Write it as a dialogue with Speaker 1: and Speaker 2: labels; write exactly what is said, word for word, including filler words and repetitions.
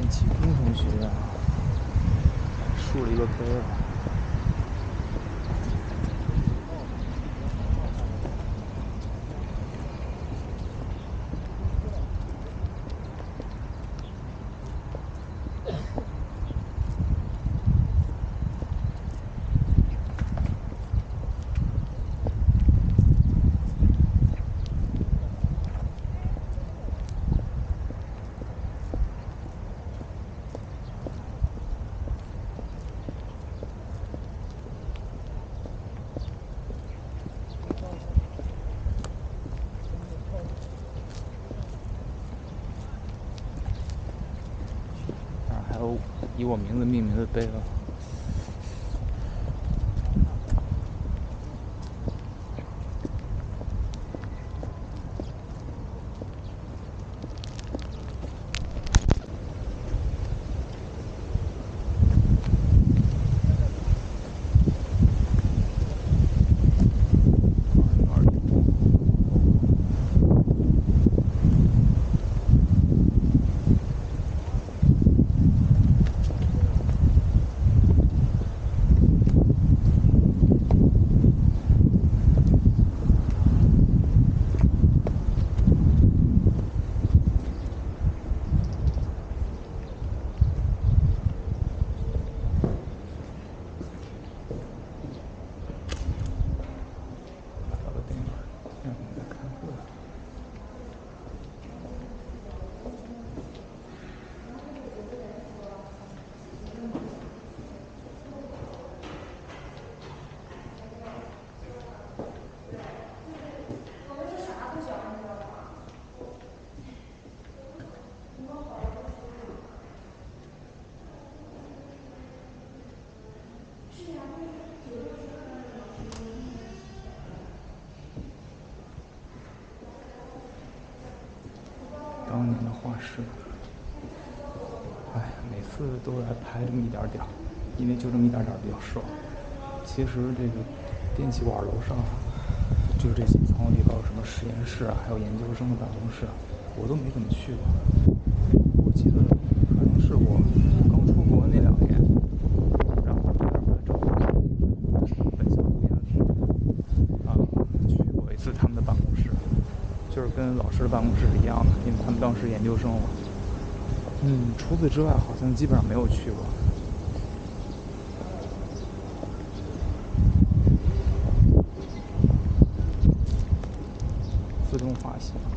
Speaker 1: 电气工程学院竖了一个碑了。还有以我名字命名的碑了。当年的画室，哎，每次都来拍这么一点点儿，因为就这么一点点儿比较爽。其实这个电气馆楼上，就是这几层里边有什么实验室啊，还有研究生的办公室，我都没怎么去过。我记得可能是我刚出国那两年，然后在那儿正好本校这边啊去过一次他们的办公室。就是跟老师的办公室是一样的，因为他们当时研究生了。嗯，除此之外，好像基本上没有去过。自动化系。